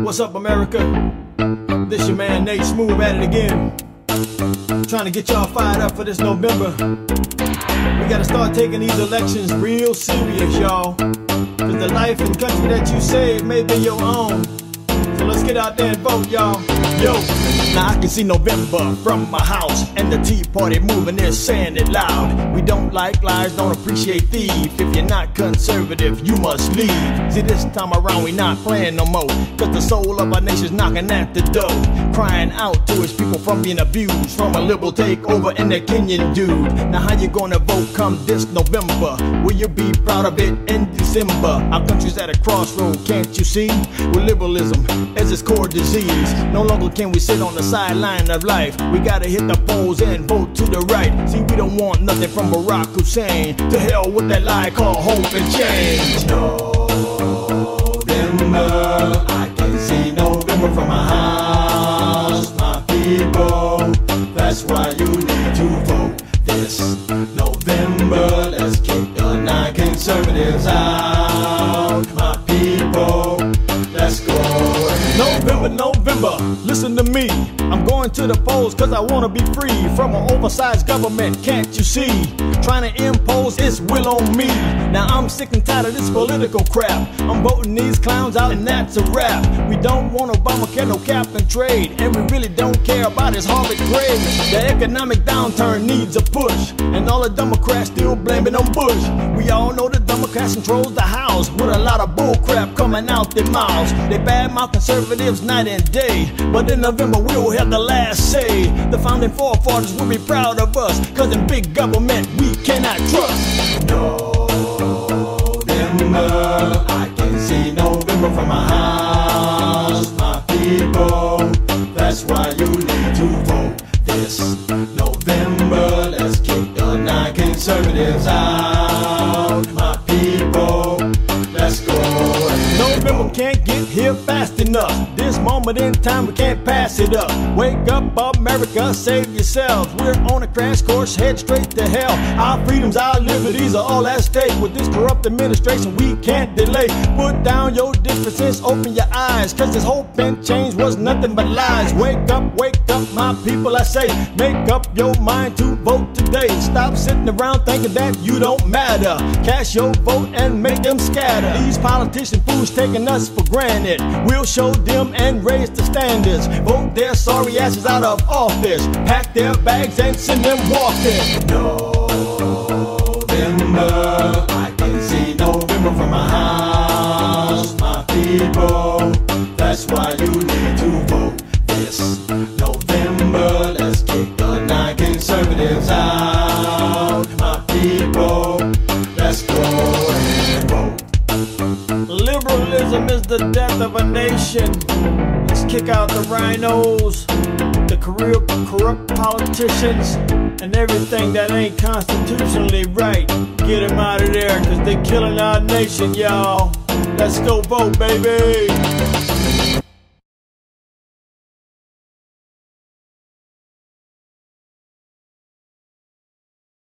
What's up, America? This your man Nate Smoove at it again. Trying to get y'all fired up for this November. We gotta start taking these elections real serious, y'all. Cause the life and country that you save may be your own. So let's get out there and vote, y'all. Yo, now I can see November from my house, and the Tea Party moving is saying it loud. We don't like lies, don't appreciate thief. If you're not conservative, you must leave. See, this time around we not playing no more, cause the soul of our nation's knocking at the door, crying out to its people from being abused from a liberal takeover and that Kenyan dude. Now how you gonna vote come this November? Will you be proud of it in December? Our country's at a crossroad, can't you see? With liberalism as its core disease, no longer can we sit on the sideline of life. We gotta hit the polls and vote to the right. See, we don't want nothing from Barack Hussein. To hell with that lie called hope and change. November, I can see November from my house. My people, that's why you need to vote this November. Let's kick the non-conservatives out. My people, let's go. November, listen to me. I'm going to the polls cause I wanna be free from an oversized government, can't you see? Trying to impose its will on me. Now I'm sick and tired of this political crap. I'm voting these clowns out and that's a wrap. We don't want Obamacare, no cap and trade, and we really don't care about his Harvard grade. The economic downturn needs a push, and all the Democrats still blaming on Bush. We all know the Democrats controls the House with a lot of bull crap coming out their mouths. They badmouth conservatives night and day, but in November we'll have the last say. The founding forefathers will be proud of us, cause in big government we cannot trust. November, I can see November from my house. My people, that's why you need to vote this November. Let's kick the non-conservatives out. My people, let's go. November can't get here fast enough. This moment in time we can't pass it up. Wake up, America, save yourselves. We're on a crash course, head straight to hell. Our freedoms, our liberties are all at stake. With this corrupt administration we can't delay. Put down your differences, open your eyes, cause this hope and change was nothing but lies. Wake up, my people, I say. Make up your mind to vote today. Stop sitting around thinking that you don't matter. Cast your vote and make them scatter. These politician fools taking us for granted. We'll show them and raise the standards. Vote their sorry asses out of office. Pack their bags and send them walking. November, I can see November from my house. My people, that's why you need to vote this November. Let's kick the non-conservatives out. My people, let's go and vote. Liberalism is the death of a nation. Let's kick out the rhinos, the corrupt politicians, and everything that ain't constitutionally right. Get them out of there, cause they're killing our nation, y'all. Let's go vote, baby.